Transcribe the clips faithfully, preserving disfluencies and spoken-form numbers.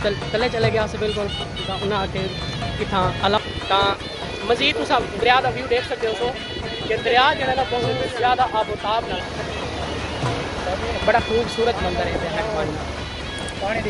तले चले गया से बिल्कुल उन्हें आके इतना अलग तो मजीद तुम दरिया का व्यू देख सकते हो कि दरिया जो है ना बहुत ज़्यादा आबोताब न बड़ा खूबसूरत मंजर है पानी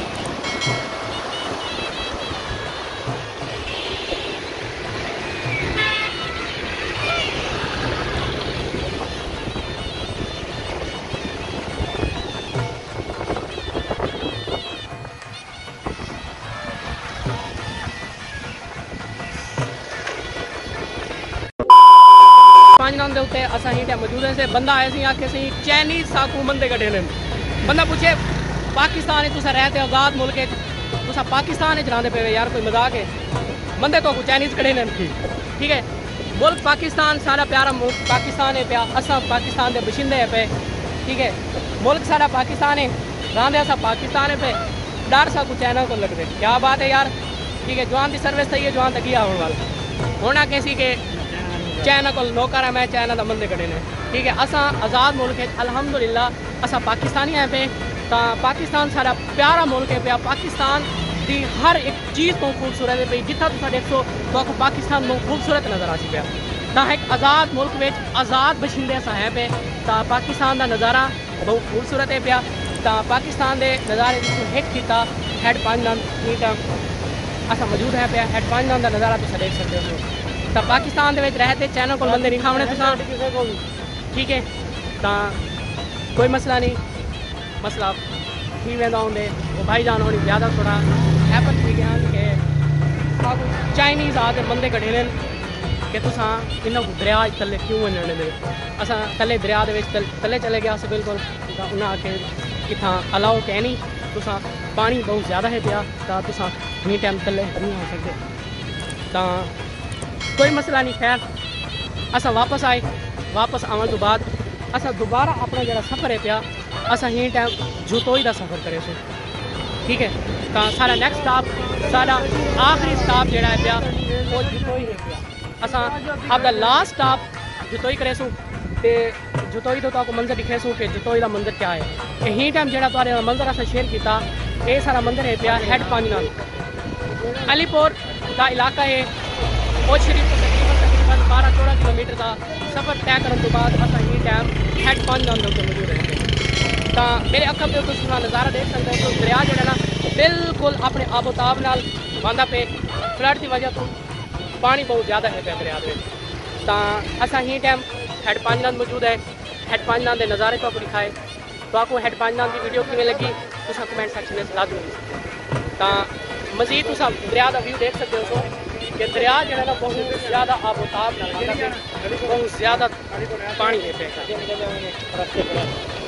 पांचनान के उत्ते असा ही मौजूद है बंदा आया सी आखे सी चाइनीज साकू बंदे कटे ने बंदा पूछे पाकिस्तान तुसा रहते आज़ाद मुल्क तुसा पाकिस्तान चलाते पे यार कोई मजाक है बंदे तो चाइनीज कटे ने ठीक है मुल्क पाकिस्तान सारा प्यारा मुल्क पाकिस्तान है पिया असा पाकिस्तान के बशिंदे है पे ठीक है मुल्क सारा पाकिस्तान है रांदे असा पाकिस्तान है पे डर सा कुछ चाइना को लगते क्या बात है यार ठीक है जवान की सर्विस थी है जवान तक आने वाला होना कैसी के चाइना को नौकर है मैं चाइना का बंदे कटे ने ठीक है असा आज़ाद मुल्क है अल्हम्दुलिल्लाह असा पाकिस्तानी है पे तो पाकिस्तान सारा प्यारा मुल्क है पे पाकिस्तान की हर एक चीज़ को खूबसूरत है पे जितना तुम देखो तो आपको पाकिस्तान बहुत खूबसूरत नज़र आ पाया तो एक आज़ाद मुल्क में आज़ाद बशिंदे असा है पे तो पाकिस्तान का नज़ारा बहुत खूबसूरत है पाया तो पाकिस्तान के नज़ारे हिट किया हैड पांचनान ठीक है असा मौजूद है पाया हैड पांचनान का नज़ारा तुम देख सकते हो तो पाकिस्तान के रहते चाइना को बंदे नहीं खाने तुम ठीक है तो कोई मसला नहीं मसला ही वेंदा होंगे वो भाई जान होनी ज़्यादा थोड़ा हैपन थी गया कि चाइनीज़ आके बंदे कटे ने कि तुसा इन्हों दरिया थले क्यों वजने दे असा थले दरिया के थले चले गया से बिल्कुल उन्हें आके इतना अलाउ कह नहीं तुसा पानी बहुत ज़्यादा है पिया तो तुसा इन्नी टाइम थले नहीं आ सकते तो कोई मसला नहीं खैर असा वापस आए वापस आने तो बाद असा दोबारा अपना जरा सफ़र है पिया असा ही टाइम जुतोई का सफ़र करे सो ठीक है तो सारा नेक्स्ट स्टॉप सारा आखिरी स्टॉप जड़ा है पिया वो जुतोई है पिया असा आपका लास्ट स्टॉप जुतोई करे सो ते जुतोई तो आपको मंजर दिखे सो कि जुतोई का मंजर क्या है यही टाइम जरा तुम मंजर असा शेयर किया ये सारा मंदिर है पिया हैड पांचनान अलीपुर का इलाका है फौज शरीफ को तकरीबन तकरीबन बारह चौदह किलोमीटर का सफ़र तय करने के बाद असा ही टाइम हैड पांचनान के मौजूद रहते तो मेरे अखब के तुम नज़ारा देख सकते हो तो दरिया जो है ना बिल्कुल अपने आबोताब नाल बांधा पे फ्लड की वजह तो पानी बहुत ज़्यादा है पे दरिया में तो असा ही टाइम हैड पांचनान मौजूद है हैड पांचनान के नज़ारे तो आपको दिखाए तो आपको हैड पांचनान की वीडियो किमें लगी तुम कमेंट सेक्शन में सलाह दूँगी तो मजीद तुम दरिया का व्यू देख सकते हो कि दरिया जो है ना बहुत ज़्यादा आबोताब न बहुत ज़्यादा पानी है पे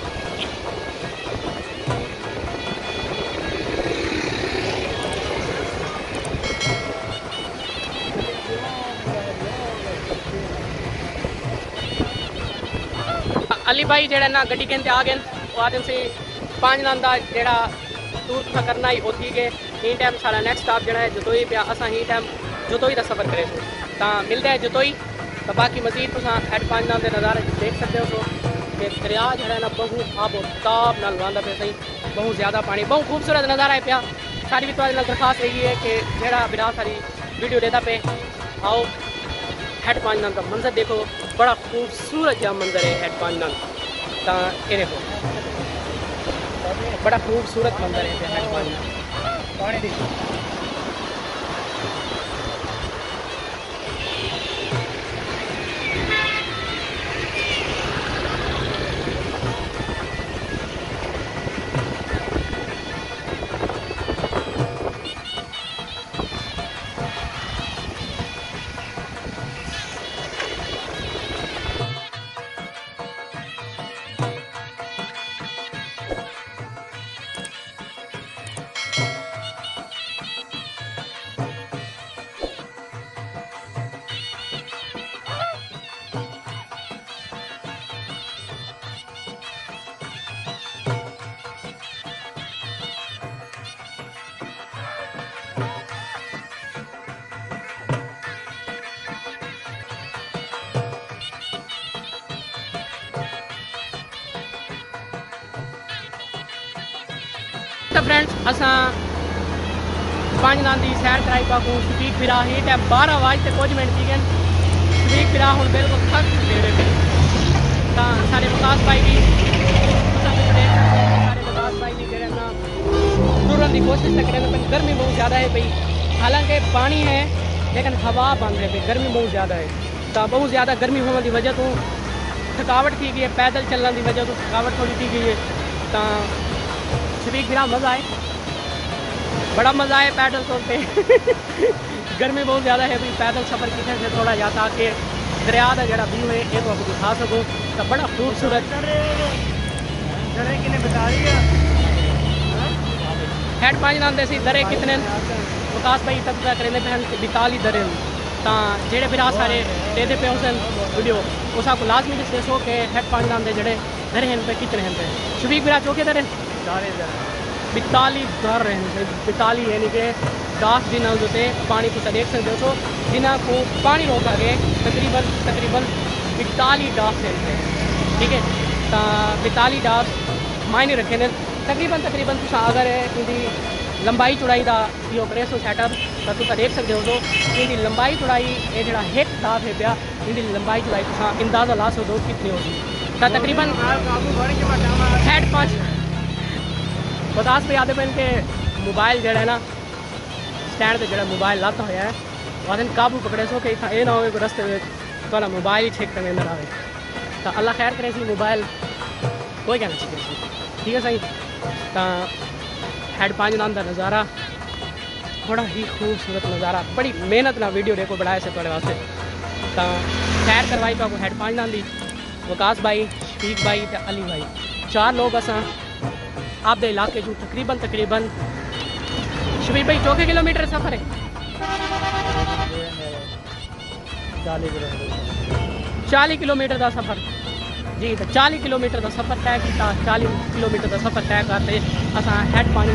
अली भाई जरा ना गड्डी कहते आ गए वो आदमी से पांचनान का जरा टूर था करना ही होती है ही टाइम सारा नेक्स्ट स्टॉप जरा है जुतोई पे असा ही टाइम जुतोई का सफ़र करे तो मिलते हैं जुतोई तो बाकी मजीद तुम हैड पांचनान के नज़ारे देख सकते हो कि दरिया जो है ना बहुत आबोताब नाल वांदा पे सही बहुत ज़्यादा पानी बहुत खूबसूरत नज़ारा है पिया सारी भी तुम्हारे दरखास्त यही है कि जरा बिना सारी वीडियो देता पे आओ हैड पांचनान का मंजर देखो बड़ा खूबसूरत जहा मंजर है हैड पांचनान तो ये देखो बड़ा खूबसूरत मंजर है हैड पांचनान देखो तो फ्रेंड्स असा पाँच नाम की सैर कराई पाकू शफीक फिरा ही टाइम बारह बज तो कुछ मिनट थी गए शफीक फिरा हूँ बिल्कुल थक चुके पे तो सारे विकास भाई भी सारे विकास भाई भी करें ना टूरन की कोशिश तो करें पर गर्मी बहुत ज़्यादा है भाई हालांकि पानी है लेकिन हवा बंद है भाई गर्मी बहुत ज़्यादा है तो बहुत ज़्यादा गर्मी होने की वजह तो थकावट थी गई है पैदल चलने की वजह तो थकावट थोड़ी थी गई है तो शफीक फिरा मज़ा आए बड़ा मज़ा आए पैदल चलते गर्मी बहुत ज़्यादा है भाई पैदल सफ़र कितने से थोड़ा जाता कि दरिया का जोड़ा व्यू है एक आपको दिखा सको तो बड़ा खूबसूरत हैड पाँच नाम दे दरे कितने विकास भाई तक करेंगे पहन बिताली दरे तो जेडे फिर सारे देते पे उस वीडियो उस आपको लाजमी दसो कि हैड पाँच नाम के जोड़े दरे हैं पे कितने हैं पे शफीक फिरा चौके दरे बिताली दर हैं बिताली यानी कि दस दिन होते पानी तुम देख सकते हो जिन्हों को पानी रोका गए तकरीबन तकरीबन बिताली डास हैं ठीक है तो बिताली डास मायने रखे ने तकरीबन तकरीबन तुम अगर इनकी लंबाई चौड़ाई का यो करे सो सैटअप तो तुम देख सकते हो इनकी लंबाई चौड़ाई ये जो एक डास है पाया इनकी लंबाई चौड़ाई तुम अंदाज़ा ला सकते हो कितनी होगी तो तकरीबन हैड पाँच बतास पे आते पे इनके मोबाइल जो है ना स्टैंड पर जो मोबाइल लाता हुआ है वह काबू पकड़े सो कि इतना ये ना हो रस्ते में तो मोबाइल ही छेक कर अंदर आए तो अल्लाह खैर करे सी मोबाइल कोई कहना चाहिए ठीक है सही तो हैड पाँच नाम का नज़ारा बड़ा ही खूबसूरत नज़ारा बड़ी मेहनत ना वीडियो देखो बनाए से थोड़े वास्ते तो सैर करवाई पाको हैड पाँच नाम की विकास भाई शफीक भाई तो अली भाई चार लोग असा आपके इलाके जो तकरीबन तकरीबन शफीक भाई चौके किलोमीटर सफ़र है चालीस किलोमीटर का सफ़र जी तो चालीस किलोमीटर का सफ़र तय किया चालीस किलोमीटर का सफ़र तय करते असा हैड पाँच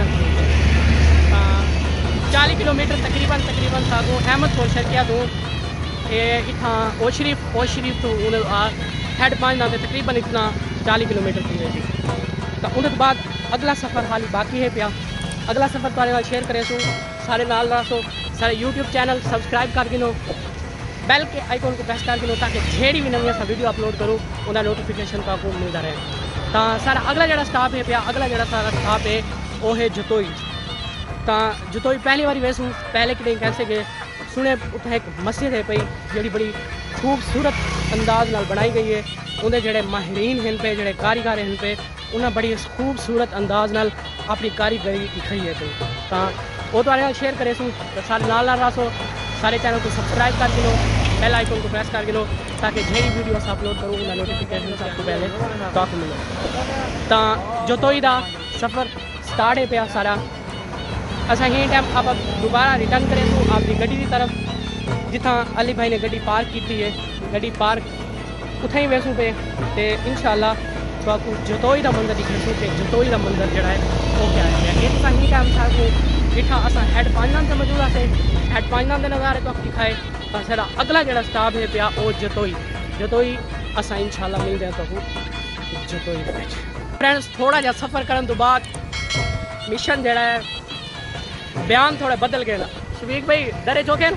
चालीस किलोमीटर तकरीबन तकरीबन सागो अहमदपुर शर्किया तो इतना ओ शरीफ ओ शरीफ तो हैड पाँच नाम तकरीबन इतना चालीस किलोमीटर थी थी तो उनके बाद अगला सफ़र हाल बाकी है पिया अगला सफ़र तुम्हारे शेयर करे सो सारे नाल रहो सारे यूट्यूब चैनल सब्सक्राइब कर गिनो बैल के आइकॉन को प्रेस कर गिनो ताकि जेड़ी भी नवी वीडियो अपलोड करूँ उन्हें नोटिफिकेशन का आपको मिलता रहे तो सारा अगला जो स्टाफ है पिया अगला जो सारा स्टाफ है वो है जतोई तो जतोई पहली बार वैसू पहले कि नहीं कैसे गए सुने उत्थे एक मस्जिद है पई जी बड़ी खूबसूरत अंदाज नाल बनाई गई है उनके जोड़े माहिरीन हैं पे जोड़े कारीगर हैं पे उन्हें बड़ी खूबसूरत अंदाज नाल अपनी कारीगरी दिखाई है पई तो वो तो शेयर करे सूँ तो सारे नाल नाल रहो सारे चैनल को सब्सक्राइब कर गिनो बेल आइकन को प्रेस कर गिनो ताकि जेडी वीडियो अपलोड करूँ उनका नोटिफिकेशन सबको पहले तक मिले तो जतोई का सफ़र स्टार्ट है पाया सारा असा ही टाइम आप दोबारा रिटर्न करें तो आपकी गड्डी की तरफ जिथा अली भाई ने गड्डी पार्क की है गड्डी पार्क उत्थे ही वैसू पे तो इंशाल्लाह तो आपको जतोई का मंदिर दिखेसू कि जतोई का मंदिर जोड़ा है वो क्या है ये तो ही टाइम था को इतना असा हैड पाँच नाम से मौजूद आते हैड पाँच नाम के नज़ारे तो दिखाए तो सारा अगला जो स्टाफ है पाया वो जतोई जतोई असा इंशाल्लाह मिल जाए तो जतोई फ्रेंड्स थोड़ा जहा सफ़र करने तो बाद मिशन जोड़ा है बयान थोड़ा बदल गया शफीक भाई दरे चौके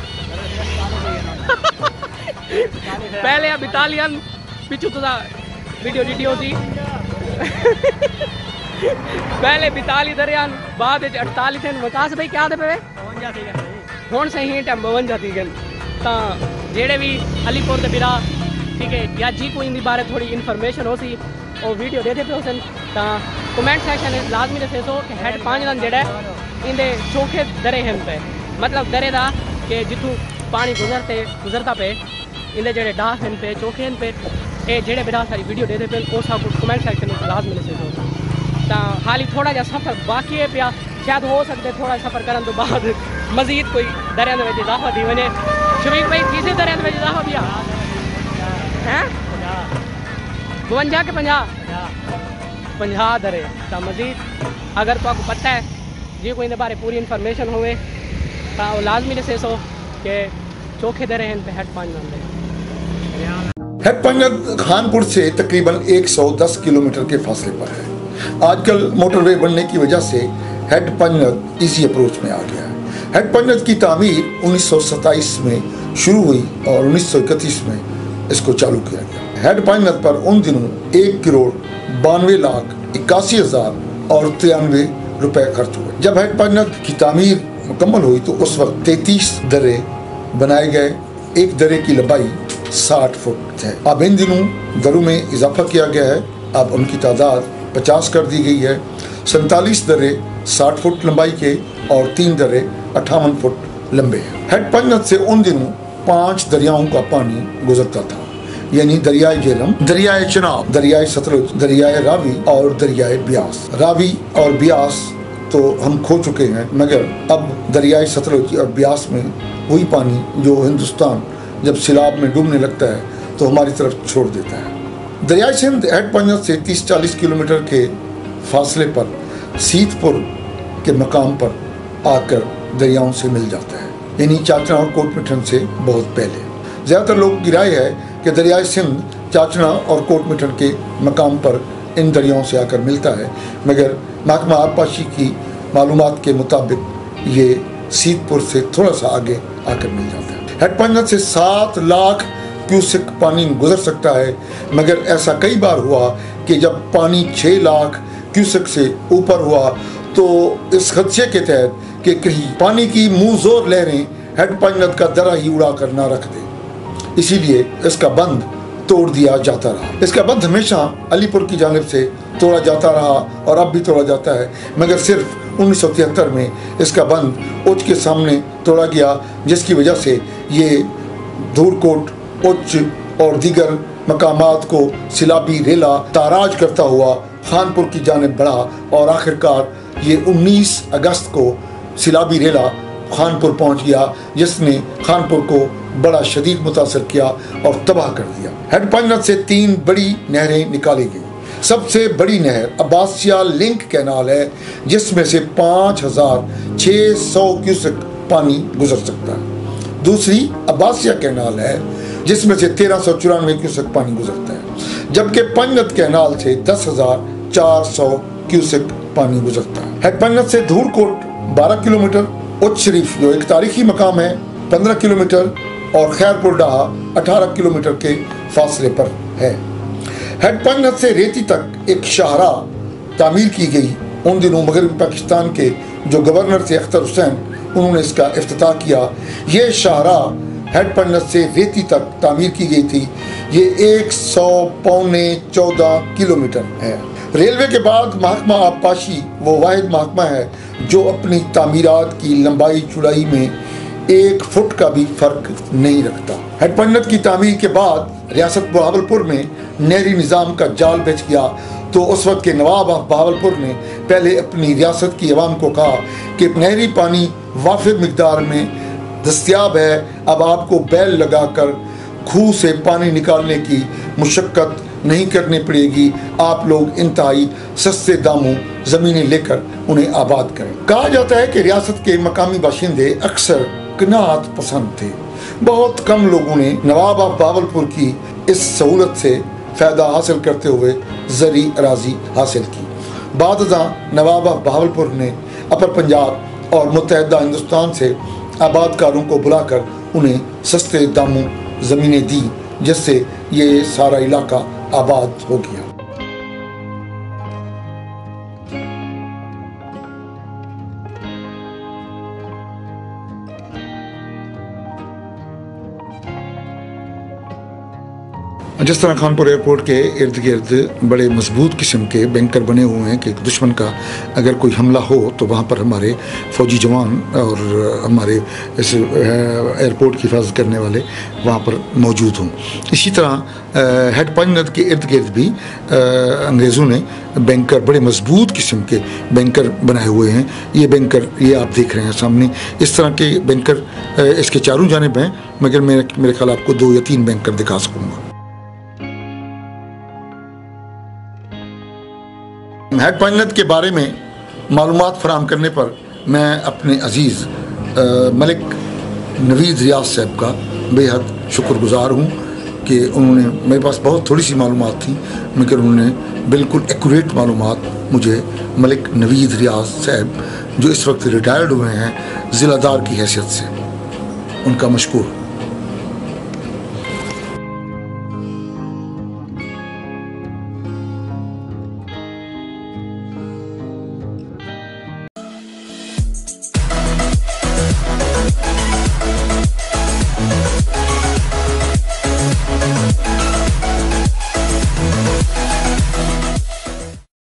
पहले अब इतालियन पिछू तुझा वीडियो वीडियो थी पहले बिताली दरियान बाद अड़तालीस थे विकास भाई क्या थे पे हूँ सही टाइम बवन जाती गए तो जेड़े भी अलीपुर के बिरा ठीक है या जी कोई इन बारे थोड़ी इन्फॉर्मेशन हो सी और वीडियो देते पे उसन तो कमेंट सेक्शन लाजमी दसे सो कि हैड पाँच नाम जेड़ा इंदे चौखे दरे हैं पे मतलब दरे का कि जितों पानी गुजरते गुजरता पे इंदे जेड़े डाक हैं पे चौखे हैं पे ये जेड़े बिरा सारी वीडियो देते पे वो सब कुछ कमेंट सेक्शन में लाजमी दसे सो तो हाल ही थोड़ा जहा सफ़र बाकी है पिया शायद हो सकते थोड़ा सफ़र करने तो बाद मजीद कोई दरिया में इजाफा दी वने शफीक भाई तीसरे दरिया में इजाफा दिया हैं बवंजा के पंजाह पंजाह दरे तो मजीद अगर तो आपको पता है जी कोई इन बारे पूरी इन्फॉर्मेशन होवे तो लाजमी से सो कि चौखे दरे हैं हेड पांच हेड पांच खानपुर से तकरीबन एक सौ दस किलोमीटर के फासले पर है। आजकल मोटरवे बनने की वजह से हेड पांच इसी अप्रोच में आ गया है। हेड पंचायत की तामीर उन्नीस सौ सत्ताईस में शुरू हुई और उन्नीस सौ इकतीस में इसको चालू किया गया। हेड पंचायत पर उन दिनों एक करोड़ बानवे लाख इक्यासी हजार और तिरानवे रुपए खर्च हुए। जब हेड पंचायत की तामीर मुकम्मल हुई तो उस वक्त तैतीस दर्रे बनाए गए। एक दर्रे की लंबाई साठ फुट है। अब इन दिनों दरों में इजाफा किया गया है, अब उनकी तादाद पचास कर दी गई है। सैंतालीस दर्रे साठ फुट लंबाई के और तीन दर्रे अट्ठावन फुट लंबे हैं। हेड पंचायत से उन दिनों पांच दरियाओं का पानी गुजरता था, यानी दरियाए झेलम, दरियाए चिनाब, दरियाए सतलुज, दरियाए रावी और दरियाए ब्यास। रावी और ब्यास तो हम खो चुके हैं, मगर अब दरियाए सतलुज और ब्यास में वही पानी जो हिंदुस्तान जब सैलाब में डूबने लगता है तो हमारी तरफ छोड़ देता है। दरियाए सिंध हेड पंचायत से तीस चालीस किलोमीटर के फासले पर सीतपुर के मकाम पर आकर दरियाओं से मिल जाता है, यानी चाचना और कोटमिठन से बहुत पहले। ज़्यादातर लोगों की राय है कि दरियाए सिंध चाचना और कोटमिठन के मकाम पर इन दरियाओं से आकर मिलता है, मगर महकमा आबपाशी की मालूमात के मुताबिक ये सीतपुर से थोड़ा सा आगे आकर मिल जाता है। हेड पंचायत से सात लाख क्यूसेक पानी गुजर सकता है, मगर ऐसा कई बार हुआ कि जब पानी छः लाख क्यूसेक से ऊपर हुआ तो इस खदशे के तहत कि कहीं पानी की मुंह जोर लहरें हेड पंचायत का दरा ही उड़ा कर ना रख दे, इसीलिए इसका बंद तोड़ दिया जाता रहा। इसका बंद हमेशा अलीपुर की जानिब से तोड़ा जाता रहा और अब भी तोड़ा जाता है, मगर सिर्फ उन्नीस सौ तिहत्तर में इसका बंद उच्च के सामने तोड़ा गया, जिसकी वजह से ये धूरकोट, उच्च और दीगर मकामात को सिलाबी रेला ताराज करता हुआ खानपुर की जानिब बढ़ा और आखिरकार ये उन्नीस अगस्त को सिलाबी रेला खानपुर पहुंच गया, जिसने खानपुर को बड़ा शदीद मुतासर किया और तबाह कर दिया। हेड पंचायत से तीन बड़ी नहरें निकाली गई। सबसे बड़ी नहर अब्बासिया लिंक कैनाल है, जिसमें से पाँच हजार छः सौ क्यूसेक पानी गुजर सकता है। दूसरी अब्बासिया कैनाल है, जिसमें से तेरह सौ चौरानवे क्यूसेक पानी गुजरता है, जबकि पंचायत कैनाल से दस हजार चार सौ क्यूसेक पानी गुजरता है। हेड पंचायत से धूरकोट बारह किलोमीटर, उच्च शरीफ जो एक तारीखी मकाम है पंद्रह किलोमीटर और खैरपुर डाहा अठारह किलोमीटर के फासले पर है। हेड पंचायत से रेती तक एक शाहरा तामीर की गई। उन दिनों मगरबी पाकिस्तान के जो गवर्नर थे अख्तर हुसैन, उन्होंने इसका इफ्तिताह किया। ये शाहरा हेड पंचायत से रेती तक तामीर की गई थी। ये एक सौ पौने चौदह किलोमीटर है। रेलवे के बाद महकमा आबपाशी वो वाहिद महकमा है जो अपनी तामीरात की लंबाई चौड़ाई में एक फुट का भी फर्क नहीं रखता। हेड पंचायत की तामीर के बाद रियासत बहावलपुर में नहरी निज़ाम का जाल बिछ गया, तो उस वक्त के नवाब ऑफ बहावलपुर ने पहले अपनी रियासत की अवाम को कहा कि नहरी पानी वाफिर मिकदार में दस्तियाब है, अब आपको बैल लगाकर खूह से पानी निकालने की मुशक्क़त नहीं करनी पड़ेगी, आप लोग इंतहाई सस्ते दामों ज़मीनें लेकर उन्हें आबाद करें। कहा जाता है कि रियासत के मकामी बाशिंदे अक्सर कनात पसंद थे। बहुत कम लोगों ने नवाब ऑफ बहावलपुर की इस सहूलत से फ़ायदा हासिल करते हुए ज़री अराजी हासिल की। बादशाह नवाब ऑफ बहावलपुर ने अपर पंजाब और मुत्तहदा हिंदुस्तान से आबादकारों को बुलाकर उन्हें सस्ते दामों ज़मीनें दी, जिससे ये सारा इलाका आबाद हो गया। जिस तरह खानपुर एयरपोर्ट के इर्द गिर्द बड़े मजबूत किस्म के बैंकर बने हुए हैं कि दुश्मन का अगर कोई हमला हो तो वहाँ पर हमारे फौजी जवान और हमारे इस एयरपोर्ट की हिफाजत करने वाले वहाँ पर मौजूद हों। इसी तरह हेड पंचायत के इर्द गिर्द भी अंग्रेज़ों ने बैंकर, बड़े मजबूत किस्म के बैंकर बनाए हुए हैं। ये बैंकर ये आप देख रहे हैं सामने, इस तरह के बैंकर इसके चारों जानिब हैं, मगर मेरे मेरे ख्याल आपको दो या तीन बैंकर दिखा सकूँगा। हेड पंचायत के बारे में मालूमात फराहम करने पर मैं अपने अजीज़ मलिक नवीद रियाज साहब का बेहद शुक्रगुज़ार हूँ कि उन्होंने, मेरे पास बहुत थोड़ी सी मालूमात थी मगर उन्होंने बिल्कुल एक्यूरेट मालूमात मुझे मलिक नवीद रियाज साहब जो इस वक्त रिटायर्ड हुए हैं जिलादार की हैसियत से, उनका मशकूर।